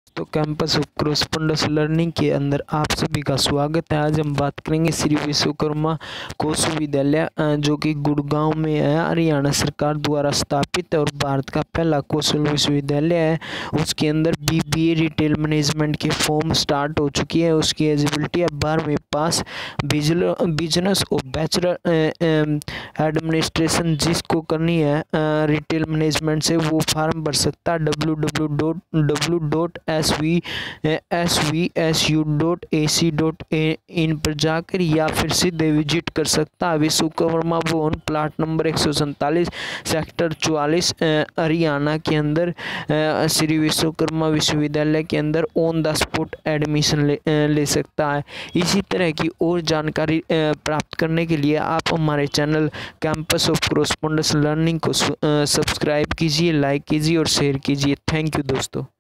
तो campus of correspondence learning के अंदर आप सभी का स्वागत है। आज हम बात करेंगे श्री विश्वकर्मा कौशल विद्यालय जो कि गुड़गांव में है, हरियाणा सरकार द्वारा स्थापित है और भारत का पहला कौशल विश्वविद्यालय है। उसके अंदर बीबीए रिटेल मैनेजमेंट के फॉर्म स्टार्ट हो चुकी है। उसकी एलिजिबिलिटी है 12वीं पास, बिजनेस और बैचलर एडमिनिस्ट्रेशन जिसको करनी है रिटेल मैनेजमेंट से वो फॉर्म भर सकता है www.svsu.ac.in पर जाकर, या फिर सीधे विजिट कर सकता है विश्वकर्मा भवन, प्लाट नंबर 147, सेक्टर 44, हरियाणा के अंदर, श्री विश्वकर्मा विश्वविद्यालय के अंदर ऑन द स्पॉट एडमिशन ले सकता है। इसी तरह की और जानकारी प्राप्त करने के लिए आप हमारे channel campus of correspondence learning को सब्सक्राइब कीजिए, लाइक कीजिए और शेयर कीजिए। थैंक यू दोस्तों।